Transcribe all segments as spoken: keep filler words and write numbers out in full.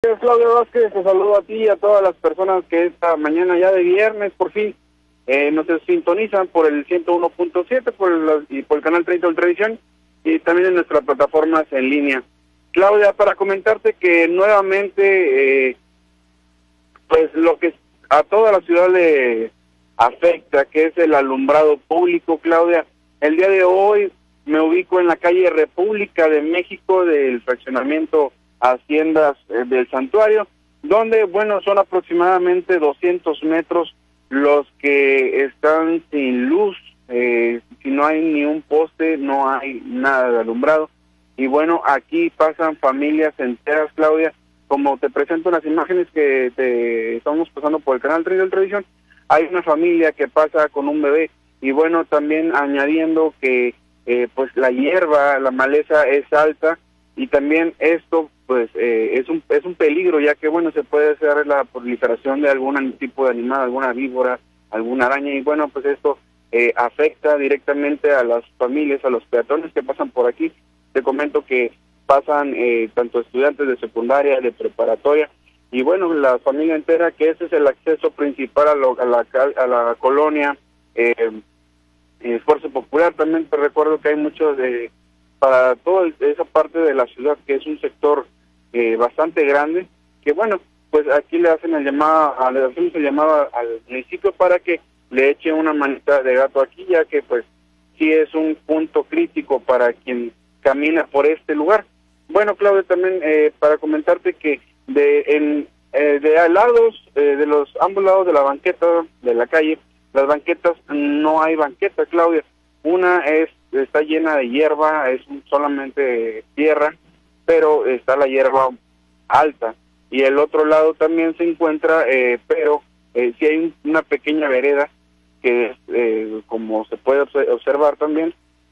Claudio Vázquez, te saludo a ti y a todas las personas que esta mañana ya de viernes por fin eh, nos sintonizan por el ciento uno punto siete por el, y por el canal treinta de Ultravisión y también en nuestras plataformas en línea. Claudia, para comentarte que nuevamente eh, pues lo que a toda la ciudad le afecta, que es el alumbrado público, Claudia. El día de hoy me ubico en la calle República de México del fraccionamiento Haciendas eh, del Santuario, donde, bueno, son aproximadamente doscientos metros los que están sin luz, eh, si no hay ni un poste, no hay nada de alumbrado. Y bueno, aquí pasan familias enteras, Claudia, como te presento en las imágenes que te estamos pasando por el canal treinta de Televisión. Hay una familia que pasa con un bebé, y bueno, también añadiendo que eh, pues la hierba, la maleza es alta, y también esto pues eh, es un es un peligro, ya que bueno, se puede hacer la proliferación de algún tipo de animal, alguna víbora, alguna araña, y bueno, pues esto eh, afecta directamente a las familias, a los peatones que pasan por aquí. Te comento que pasan eh, tanto estudiantes de secundaria, de preparatoria, y bueno, la familia entera, que ese es el acceso principal a, lo, a, la, a la colonia eh, Esfuerzo Popular. También te recuerdo que hay muchos de para toda esa parte de la ciudad, que es un sector eh, bastante grande, que bueno, pues aquí le hacen el llamado, le hacemos el llamado al municipio para que le eche una manita de gato aquí, ya que pues sí es un punto crítico para quien camina por este lugar. Bueno, Claudia, también eh, para comentarte que de en eh, de a lados, eh, de los ambos lados de la banqueta de la calle, las banquetas, no hay banqueta, Claudia. Una es está llena de hierba, es solamente tierra, pero está la hierba alta. Y el otro lado también se encuentra, eh, pero eh, sí hay una pequeña vereda que, eh, como se puede observar también,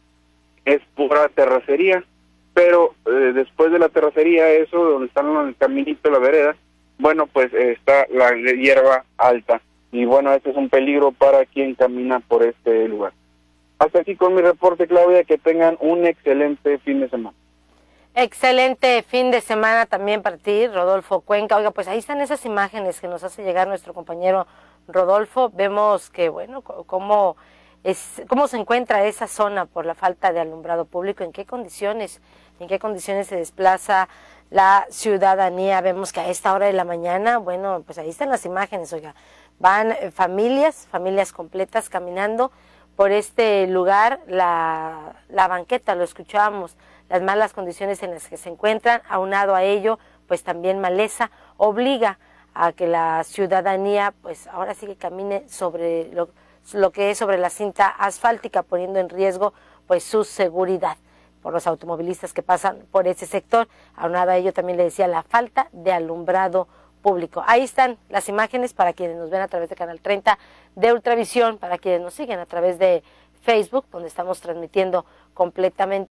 es pura terracería. Pero eh, después de la terracería, eso, donde está el caminito, la vereda, bueno, pues eh, está la hierba alta. Y bueno, este es un peligro para quien camina por este lugar. Hasta aquí con mi reporte, Claudia, que tengan un excelente fin de semana. Excelente fin de semana también para ti, Rodolfo Cuenca. Oiga, pues ahí están esas imágenes que nos hace llegar nuestro compañero Rodolfo. Vemos que, bueno, cómo, es, cómo se encuentra esa zona por la falta de alumbrado público, en qué condiciones, en qué condiciones se desplaza la ciudadanía. Vemos que a esta hora de la mañana, bueno, pues ahí están las imágenes, oiga, van familias, familias completas caminando por este lugar, la, la banqueta, lo escuchábamos, las malas condiciones en las que se encuentran, aunado a ello, pues también maleza, obliga a que la ciudadanía, pues ahora sí que camine sobre lo, lo que es sobre la cinta asfáltica, poniendo en riesgo pues su seguridad por los automovilistas que pasan por ese sector. Aunado a ello, también le decía, la falta de alumbrado público. Ahí están las imágenes para quienes nos ven a través de Canal treinta de Ultravisión, para quienes nos siguen a través de Facebook, donde estamos transmitiendo completamente